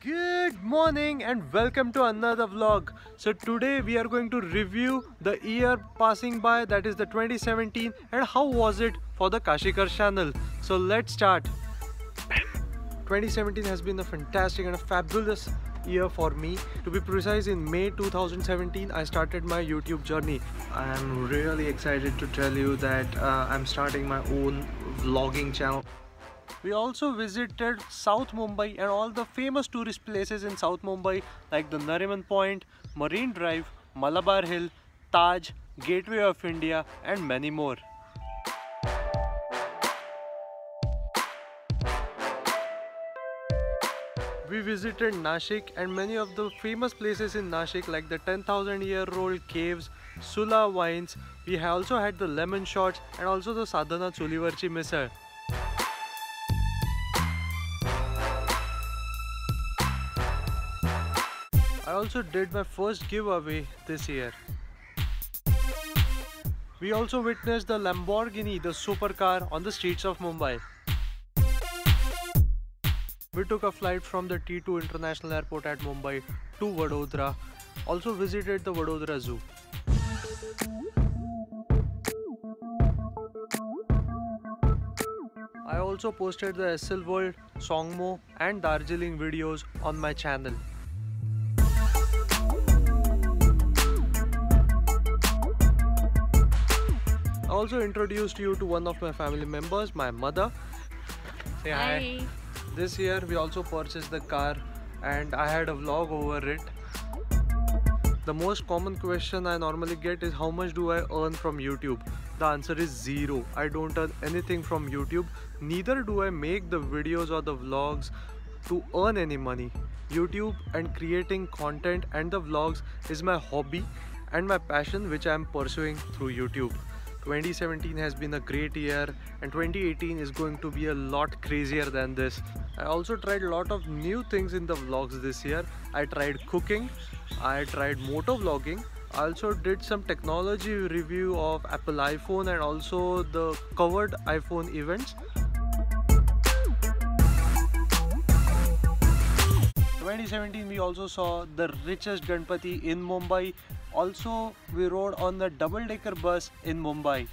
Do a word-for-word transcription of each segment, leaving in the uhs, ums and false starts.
Good morning and welcome to another vlog. So today we are going to review the year passing by, that is the twenty seventeen, and how was it for the Kashikars channel. So let's start. twenty seventeen has been a fantastic and a fabulous year for me. To be precise, in May two thousand seventeen I started my YouTube journey. I am really excited to tell you that uh, I'm starting my own vlogging channel. We also visited South Mumbai and all the famous tourist places in South Mumbai like the Nariman Point, Marine Drive, Malabar Hill, Taj, Gateway of India and many more. We visited Nashik and many of the famous places in Nashik like the ten thousand year old caves, Sula wines. We also had the lemon shots and also the Sadhana Chulivarchi misal. I also did my first giveaway this year. We also witnessed the Lamborghini, the supercar, on the streets of Mumbai. We took a flight from the T two International Airport at Mumbai to Vadodara. Also visited the Vadodara Zoo. I also posted the S L World, Songmo and Darjeeling videos on my channel. I also introduced you to one of my family members, my mother. Say hi. Hi. This year we also purchased the car and I had a vlog over it. The most common question I normally get is how much do I earn from YouTube? The answer is zero. I don't earn anything from YouTube. Neither do I make the videos or the vlogs to earn any money. YouTube and creating content and the vlogs is my hobby and my passion, which I am pursuing through YouTube. twenty seventeen has been a great year and twenty eighteen is going to be a lot crazier than this. I also tried a lot of new things in the vlogs this year. I tried cooking, I tried moto vlogging, I also did some technology review of Apple iPhone and also the covered iPhone events. twenty seventeen we also saw the richest Ganpati in Mumbai. Also we rode on the double decker bus in Mumbai.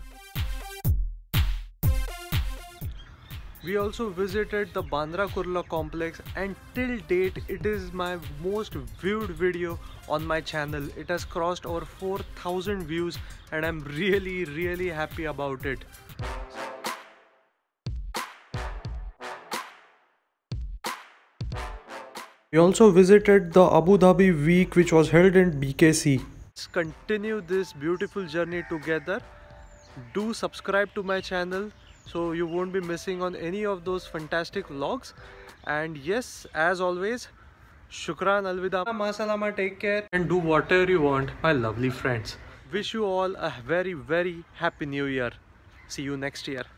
We also visited the Bandra Kurla complex and till date it is my most viewed video on my channel. It has crossed over four thousand views and I'm really really happy about it. We also visited the Abu Dhabi week which was held in B K C. Let's continue this beautiful journey together. Do subscribe to my channel so you won't be missing on any of those fantastic vlogs. And yes, as always, shukran, alvida, ma salama, take care and do whatever you want, my lovely friends. Wish you all a very very happy new year. See you next year.